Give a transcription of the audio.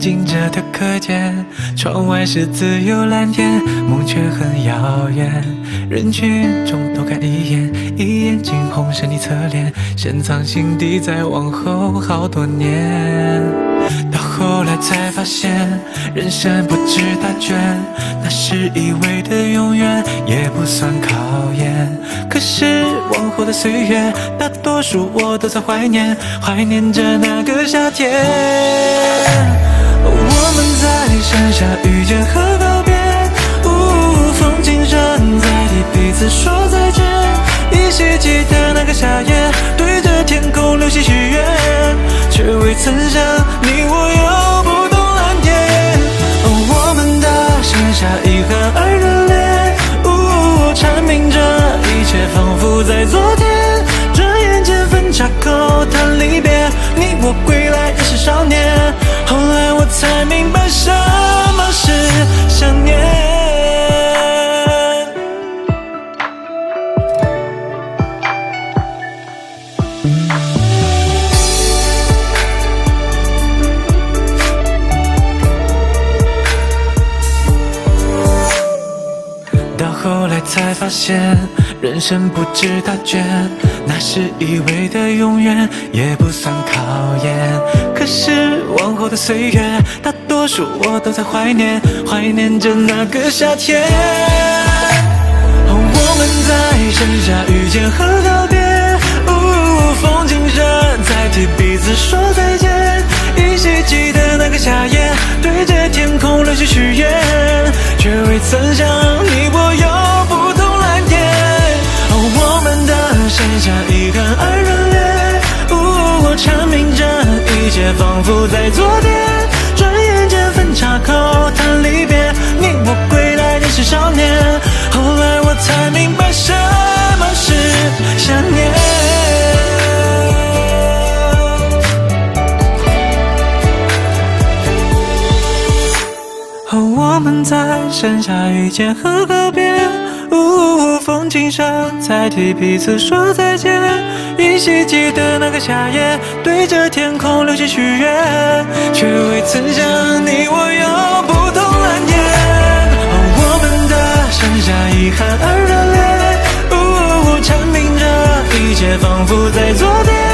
静着的课间，窗外是自由蓝天，梦却很遥远。人群中多看一眼，一眼惊鸿是你侧脸，深藏心底在往后好多年。到后来才发现，人生不知大卷，那是以为的永远，也不算考验。可是往后的岁月，大多数我都在怀念，怀念着那个夏天。我们在山下遇见和告别，风景深在替彼此说再见。依稀记得那个夏夜，对着天空流星许愿，却未曾想你我有不同蓝天。我们的山下遗憾而热烈，阐明着一切仿佛在昨天。转眼间分岔口谈离别，你我归来仍是少年。后来我才明白什么是想念。到后来才发现，人生不知大卷，那是以为的永远，也不算考验。可是往后的岁月，大多数我都在怀念，怀念着那个夏天。我们在山下遇见和告别，风景深在替彼此说再见。依稀记得那个夏夜，对着天空流星许愿，却未曾想你我有不同蓝天。我们的山下遗憾而热烈，阐明着一切仿佛在昨天。转眼间分岔口谈离别，你我归来仍是少年。后来我才明白什么是想念。我们在山下遇见和告别，风景深在替彼此说再见。依稀记得那个夏夜，对着天空流星许愿，却未曾想你我有不同蓝天。我们的山下遗憾而热烈，阐明着一切仿佛在昨天。